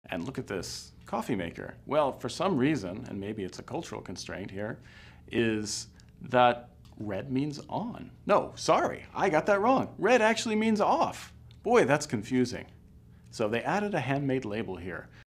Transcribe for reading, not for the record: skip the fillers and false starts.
And look at this coffee maker. Well, for some reason, and maybe it's a cultural constraint here, is that red means on. No, sorry, I got that wrong. Red actually means off. Boy, that's confusing. So they added a handmade label here.